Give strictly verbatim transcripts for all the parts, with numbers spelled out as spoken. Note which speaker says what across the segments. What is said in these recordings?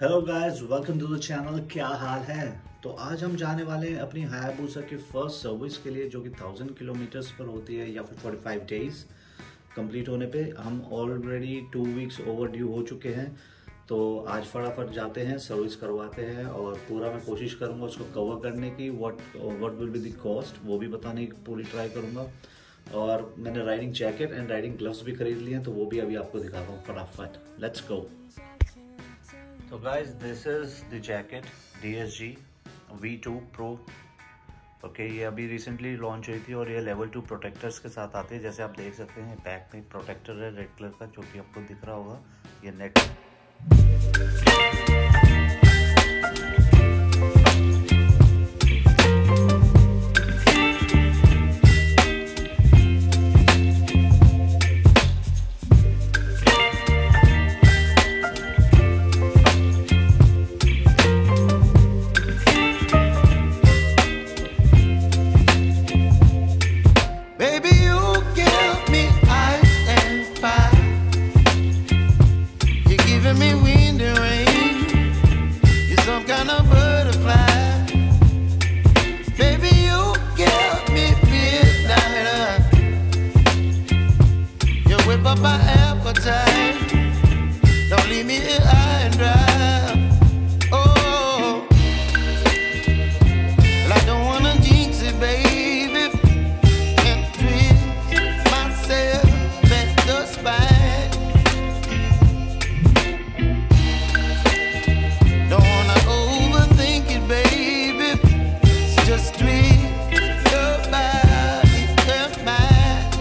Speaker 1: Hello guys, welcome to the channel. क्या हाल है? तो आज हम जाने वाले हैं अपनी हायाबुसा की फर्स्ट सर्विस के लिए, जो कि थाउजेंड किलोमीटर्स पर होती है या फिर फोर्टी फाइव डेज कंप्लीट होने पे। हम already two weeks overdue हो चुके हैं, तो आज फटाफट जाते हैं, सर्विस करवाते हैं और पूरा मैं कोशिश करूंगा उसको कवर करने की। What what will be the cost वो भी बताने की पूरी ट्राई करूंगा। और मैंने riding jacket and riding gloves भी खरीद लिए हैं, तो वो भी अभी आपको दिखाता हूँ फटाफट। Let's go. तो guys, this is the jacket D S G V two pro. Okay, ये अभी रिसेंटली लॉन्च हुई थी और ये लेवल टू प्रोटेक्टर्स के साथ आते हैं। जैसे आप देख सकते हैं बैक में प्रोटेक्टर है रेड कलर का, जो कि आपको दिख रहा होगा। ये net
Speaker 2: me wind and rain, you're some kind of butterfly. Baby, you give me midnight. You whip up my appetite. Don't leave me here high and dry. Oh, well, I don't wanna jinx it, baby, and twist myself at the spine. Just twist your body and mine.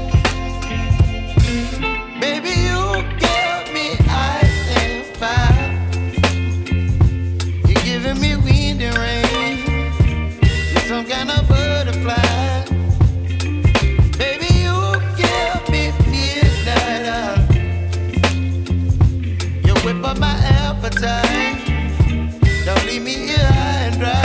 Speaker 2: Baby, you give me ice and fire. You're giving me wind and rain. You're some kind of butterfly. Baby, you give me midnight. You whip up my appetite. Don't leave me here high and dry.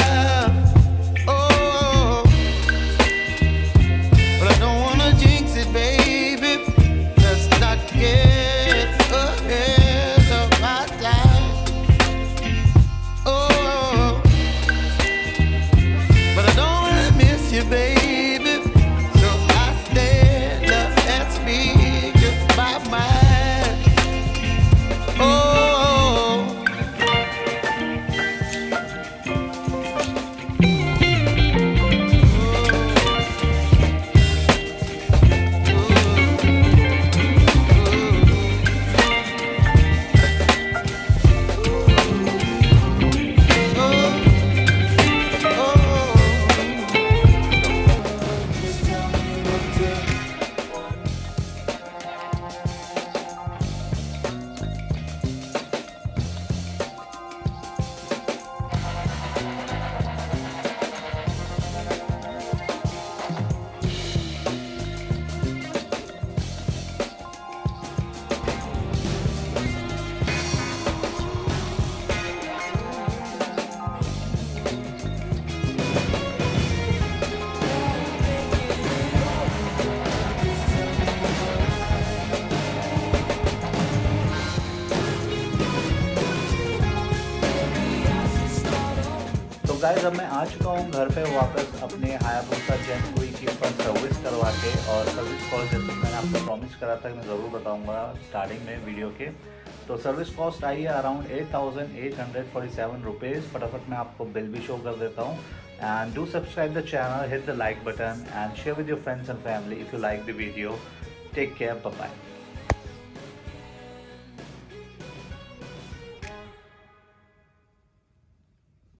Speaker 1: Guys, अब मैं आ चुका हूँ घर पे वापस अपने Hayabusa जेन की first service करवा के। और सर्विस कॉस्ट जैसे मैंने आपको प्रॉमिस करा था कि मैं ज़रूर बताऊंगा स्टार्टिंग में वीडियो के। तो सर्विस कॉस्ट आई है around eight thousand eight hundred forty seven rupees. फटाफट मैं आपको बिल भी शो कर देता हूँ। And do subscribe the channel, hit the like button and share with your friends and family if you like the video. Take care, bye bye.